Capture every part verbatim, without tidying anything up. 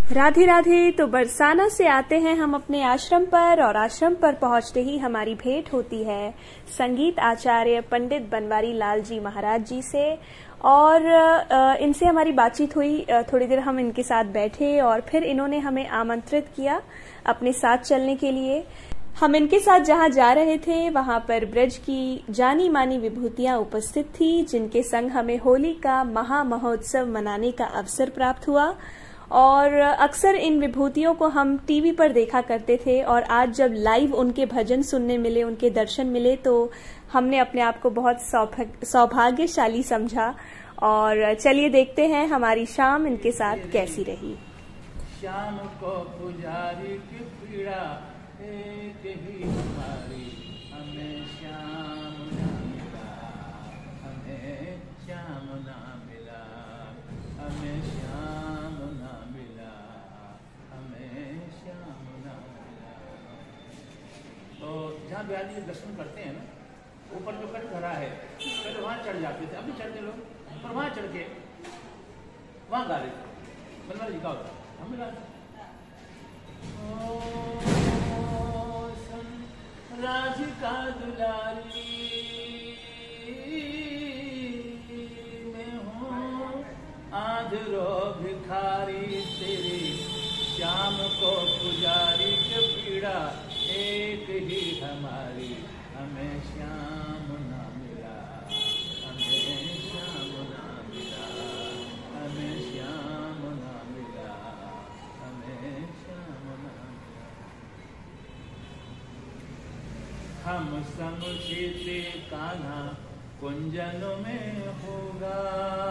राधे राधे। तो बरसाना से आते हैं हम अपने आश्रम पर और आश्रम पर पहुंचते ही हमारी भेंट होती है संगीत आचार्य पंडित बनवारी लाल जी महाराज जी से और इनसे हमारी बातचीत हुई। थोड़ी देर हम इनके साथ बैठे और फिर इन्होंने हमें आमंत्रित किया अपने साथ चलने के लिए। हम इनके साथ जहां जा रहे थे वहां पर ब्रज की जानी मानी विभूतियां उपस्थित थी, जिनके संग हमें होली का महा महोत्सव मनाने का अवसर प्राप्त हुआ। और अक्सर इन विभूतियों को हम टीवी पर देखा करते थे और आज जब लाइव उनके भजन सुनने मिले, उनके दर्शन मिले, तो हमने अपने आप को बहुत सौभाग्यशाली समझा। और चलिए देखते हैं हमारी शाम इनके साथ कैसी रही। शाम को पुजारी की पीड़ा एक ही हमारी, हमें श्याम ना मिला, हमें श्याम ना मिला, हमें श्याम ना मिला, हमें श्याम ना मिला। तो जहाँ बिहारी जी दर्शन करते हैं ना, ऊपर जो कट खड़ा है पहले वहाँ चढ़ जाते थे, अभी चढ़ते लोग, पर वहाँ चढ़ के वहाँ गा रहे थे। बनवारी जी का होता हम मिला राधिका दुलारी मैं हूँ आधरो भिखारी तेरी, श्याम को पुजारी के पीड़ा एक ही हमारी, हमें श्याम ना मिला, हमें श्याम ना मिला, हमें श्याम ना मिला, हमें श्याम ना मिला। हम समझते कान्हा कुंजन में होगा,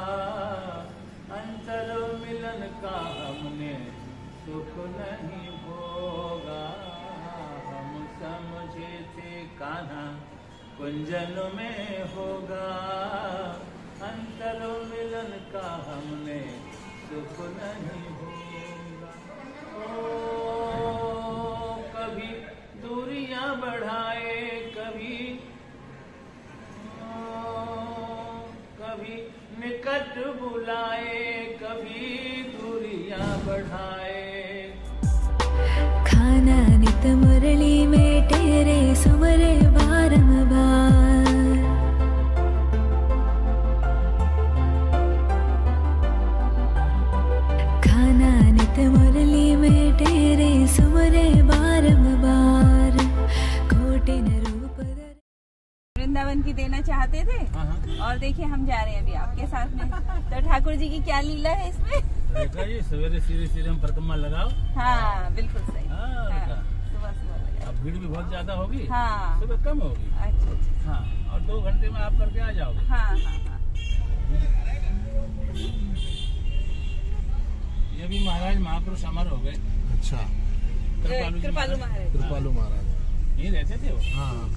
अंतर मिलन का हमने सुख नहीं होगा। हम समझे थे कान्हा कुंजन में होगा, अंतर मिलन का हमने सुख नहीं होगा। ओ कभी दूरियां बढ़ाए, कभी कभी निकट बुलाए, कभी दूरियां बढ़ाए। खाना नित मुरली में तेरे सुमरे बारंबार, खाना नित मुरली में तेरे सुमरे बारंबार, कोटि न रूप वृंदावन की देना चाहते थे। और देखिए हम जा रहे हैं अभी आपके साथ में। तो ठाकुर जी की क्या लीला है इसमें? देखा जी, सवेरे सीधे सीधे हम परिक्रमा लगाओ। हाँ बिल्कुल सही। हाँ, हाँ, सुबह सुबह अब भीड़ भी बहुत ज्यादा होगी। हाँ सुबह कम होगी। अच्छा अच्छा। हाँ, और दो घंटे में आप करके आ जाओगे। हाँ हाँ हाँ। ये भी महाराज महापुरुष अमर हो गए। अच्छा, कृपालु महाराज। कृपालु महाराज यही रहते थे वो। हाँ,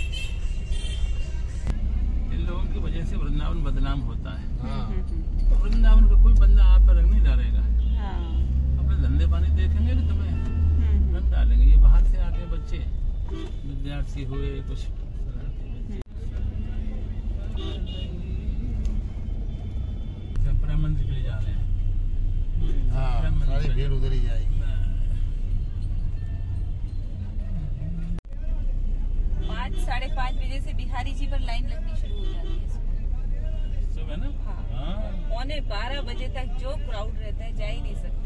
इन लोगों की वजह से वृंदावन बदनाम होता है। हाँ। तो वृंदावन का कोई बंदा आप पर रंग नहीं डालेगा। हाँ। अपने धंधे पानी देखेंगे कि तुम्हें रंग डालेंगे। ये बाहर से आते बच्चे, विद्यार्थी हुए, कुछ प्रेम मंदिर के लिए जा रहे हैं। हाँ, सारी भीड़ उधर ही जाएगी। पाँच साढ़े पाँच बजे से बिहारी जी पर लाइन लगनी शुरू हो जाती है सुबह ना। हाँ। पौने बारह बजे तक जो क्राउड रहता है, जा ही नहीं सकते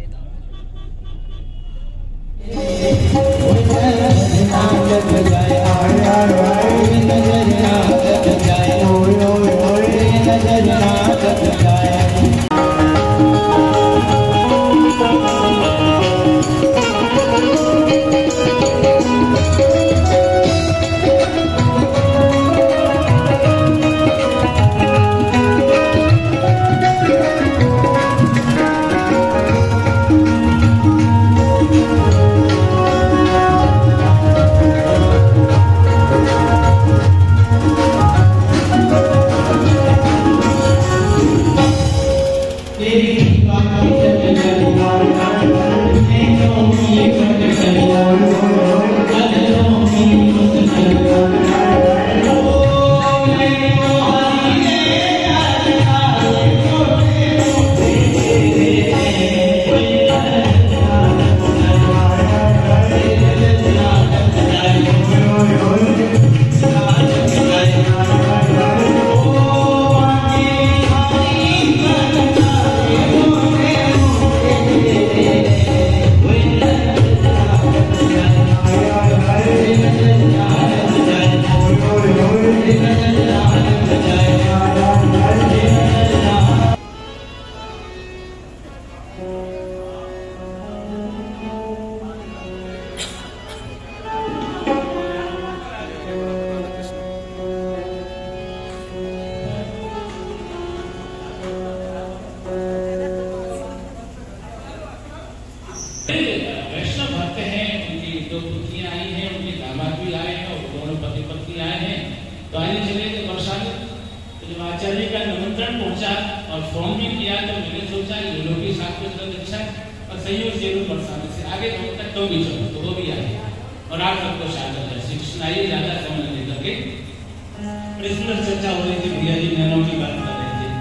दो पुत्रियां आई हैं, उनके दामाद भी आए हैं और दोनों पति पत्नी आए हैं। तो आने चले थे बरसाने। तो जब आचार्य का निमंत्रण पहुंचा और फोन भी किया तो मैंने सोचा ये लोग भी साथ में चलो अच्छा और संयोग जरूर बरसाने से आगे तो तक तो भी चलो, तो वो भी आए और आप सबको शामिल है। श्री कृष्ण आइए, ज्यादा समय नहीं लेकर के बड़ी सुंदर चर्चा हो रही थी। भैया जी नैनों की बात कर रहे थे।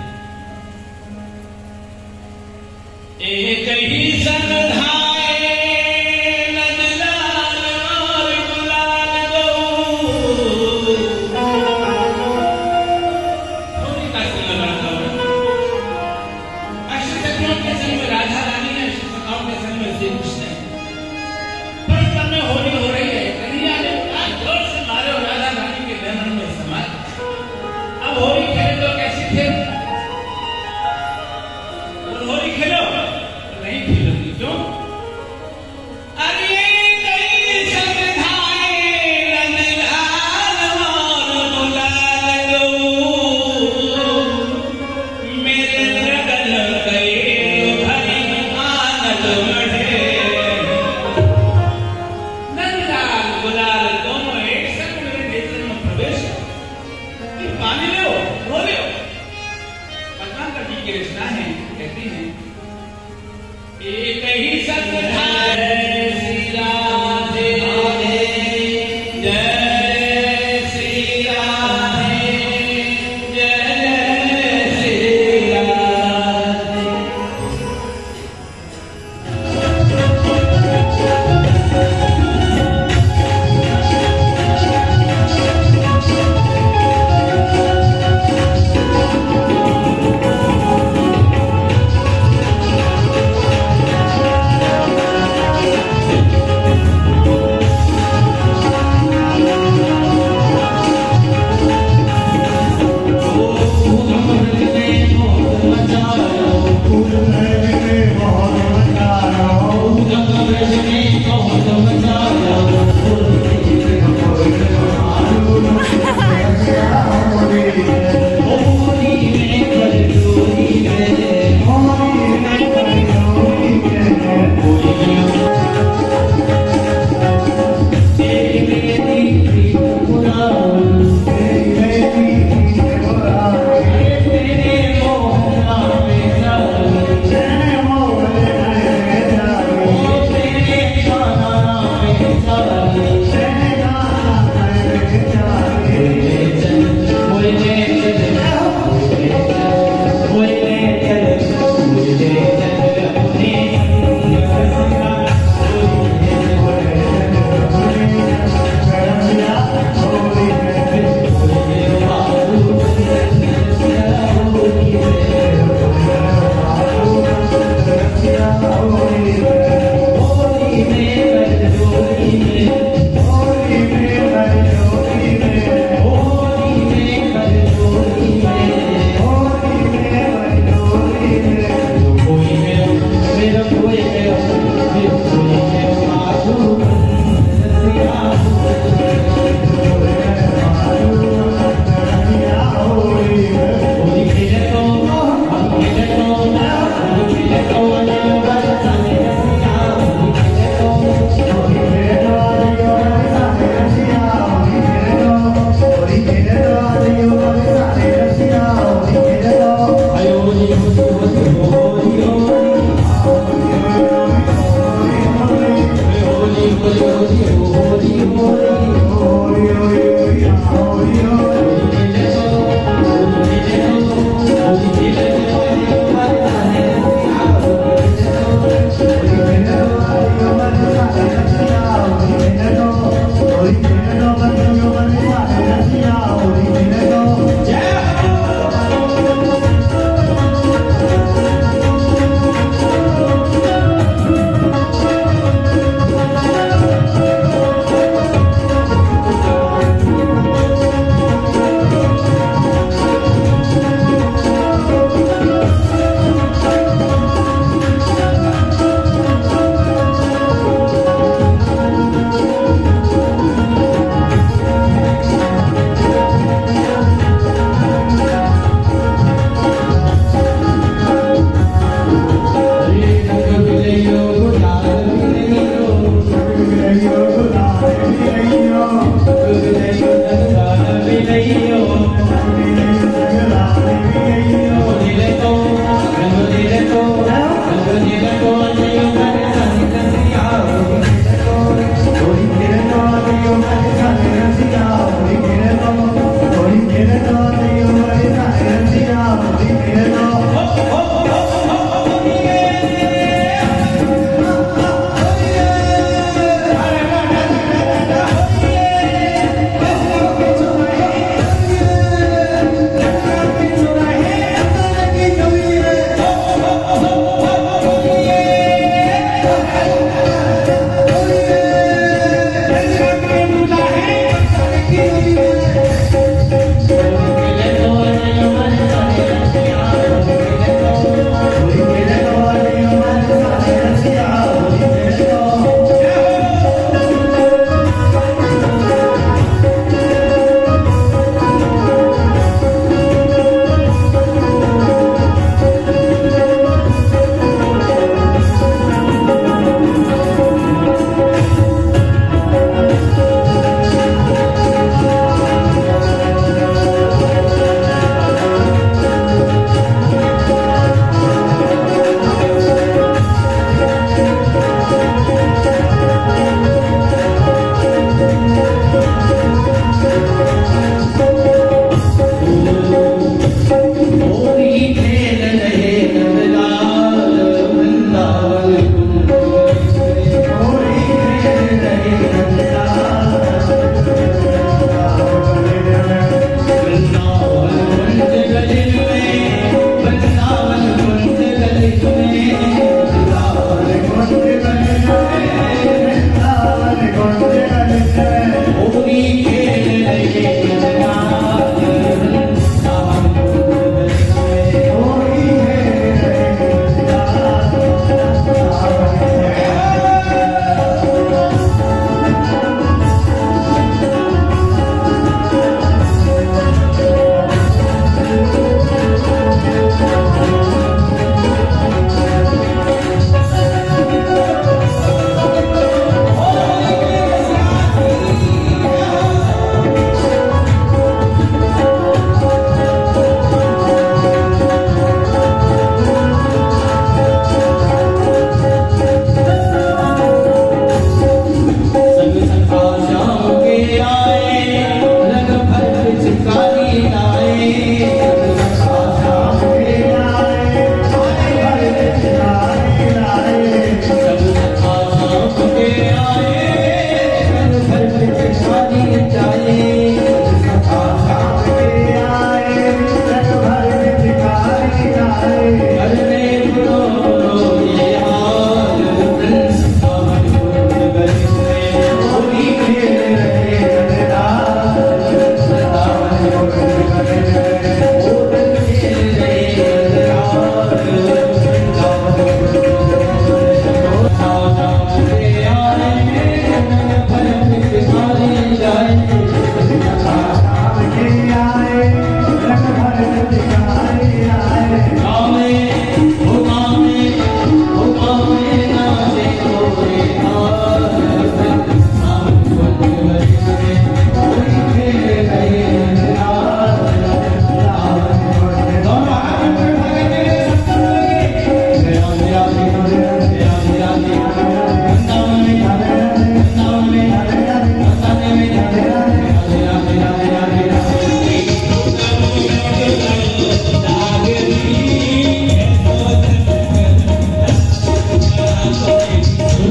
एक ही संधाए नंदलाल और गुलाल दो, होली का समय बढ़ता हुआ अष्टसखियों के संग में राधा रानी है, अष्टसखाओं के संग में श्री कृष्ण है। परस्पर में होली हो रही है। कन्हैया ने जोर से मारे और राधा रानी के नैनों में समाये। अब होली खेले तो कैसे थे? और होली खेलो तो नहीं खेलोगी, क्यों? अरे कई संधाए नंदलाल और गुलाल दो, मेरे लगन गए भरी आनंद बढ़े। नंदलाल गुलाल दोनों एक संग मेरे नेत्र में प्रवेश कर पानी लो, हो लो। पटनाकर जी की रचना है, कहती हैं एक ही संधाए श्री राधे जय श्री राधे जय श्री राधे। Thank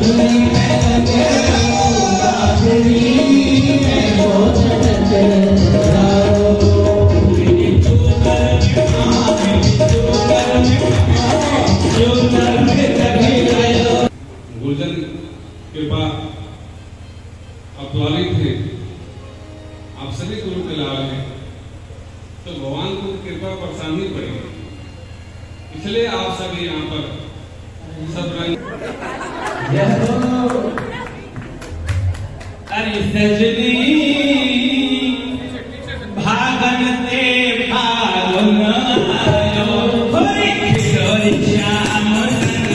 गुर्जर कृपा अपवालित है, आप सभी गुरु के लाल हैं, तो भगवान को कृपा बरसानी पड़ेगी, इसलिए आप सभी यहाँ पर सब रंग अरे सजनी भागन ते फागुन आयो, होरी किशोरी श्याम संग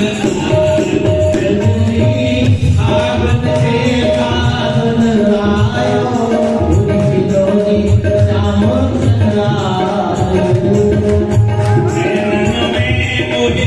सजनी भागन ते फागुन आयो, होरी किशोरी श्याम संग आयो, नैनन में मोहे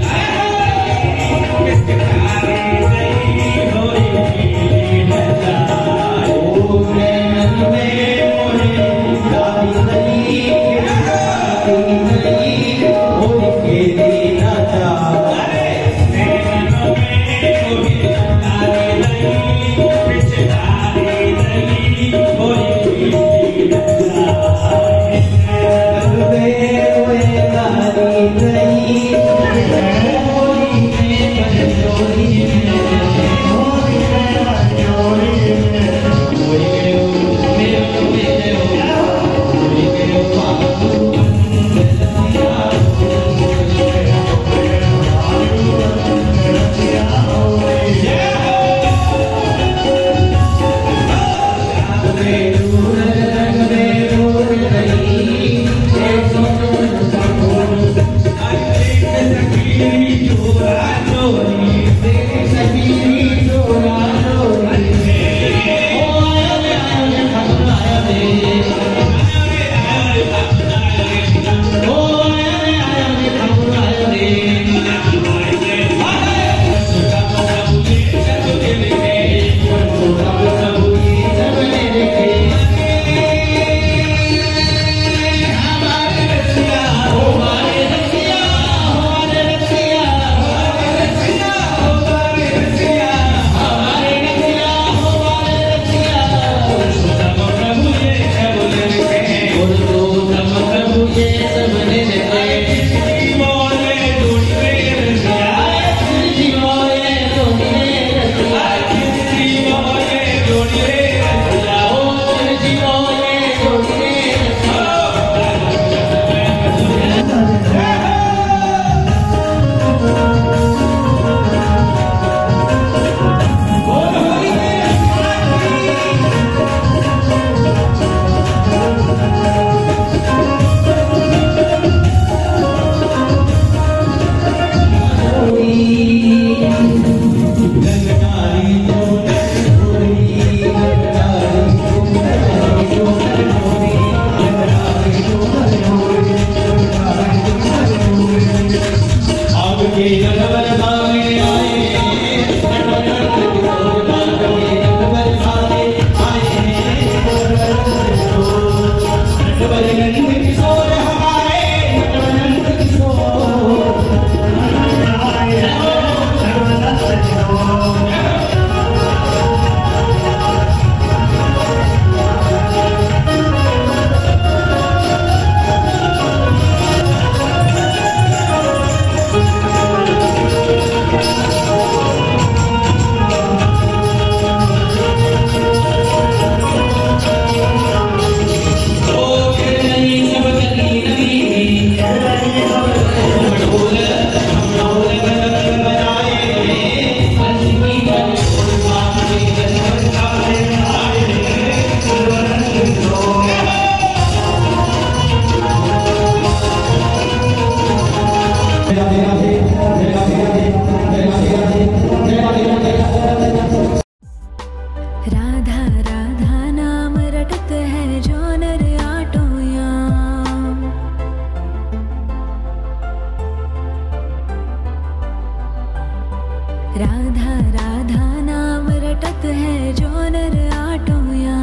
राधा राधा नाम रटत है जो नर आटोया,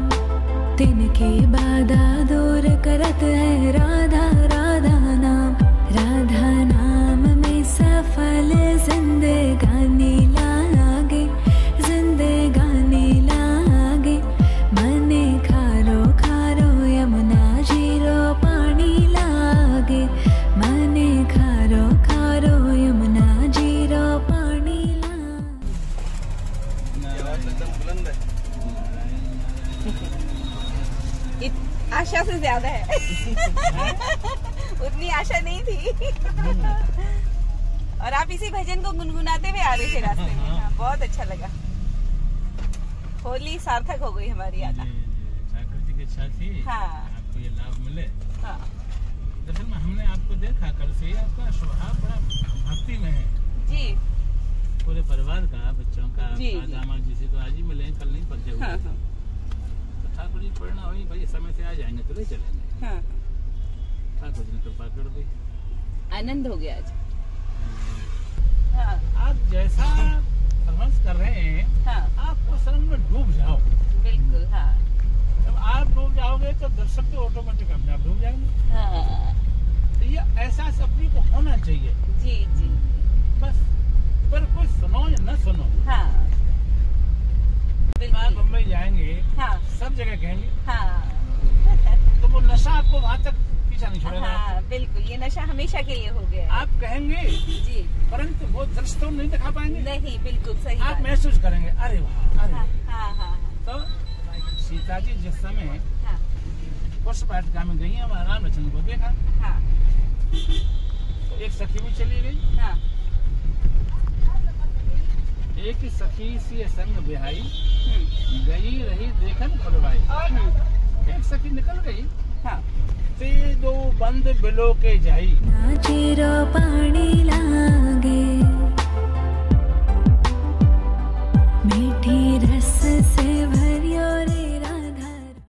तिनके बाधा दूर करत है राधा राधा नाम। राधा नाम में सफल जिंदगानी लाग आशा से ज्यादा है। उतनी आशा नहीं थी। और आप इसी भजन को गुनगुनाते हुए आ रहे थे रास्ते में। हाँ, बहुत अच्छा लगा। होली सार्थक हो गई हमारी यात्रा। ठाकुर जी की इच्छा थी हाँ। आपको ये लाभ मिले। हाँ। दरअसल में हमने आपको देखा कल से, आपका स्वभाव बड़ा भक्ति में है जी। पूरे परिवार का, बच्चों का, जी, जी। दामाद जी से तो आज ही मिले, कल नहीं परिचय हुआ। हाँ, हाँ। तो ठाकुर जी प्रेरणा हुई भाई समय से आ जाएंगे तो ले चलेंगे। हाँ। ठाकुर जी ने कृपा कर दी, आनंद हो गया आज। हाँ। आप जैसा परफॉर्मेंस कर रहे हैं हाँ। आप उस रंग में डूब जाओ। बिल्कुल। हाँ। जब आप डूब जाओगे तो दर्शक तो ऑटोमेटिक अपने आप डूब जाएंगे। हाँ। तो ये एहसास अपनी को होना चाहिए। जी जी। बस पर कोई सुनो या न सुनो, हाँ। आप बिल्कुल। बम्बई जाएंगे हाँ। सब जगह कहेंगे, हाँ। तो वो नशा आपको वहाँ तक पीछा नहीं छोड़ेगा। हाँ, बिल्कुल। ये नशा हमेशा के लिए हो गया है। आप कहेंगे जी। परंतु वो दृश्य तो नहीं दिखा पाएंगे। नहीं, बिल्कुल सही आप बात। महसूस करेंगे, अरे वाह, अरे हाँ, वाह। हाँ, हाँ, तो सीता जी जिस समय हाँ, पुष्प वाटिका में गई, वहाँ राम लक्ष्मण को देखा, हाँ, तो एक सखी भी चली गई। हाँ। एक सखी सी संग बिहाई, हम्म, गई रही देखन फुलवाई। हम्म, एक सखी निकल गई, हाँ। ते दो बंद बिलो के जाई। नाचेरो पानी लागे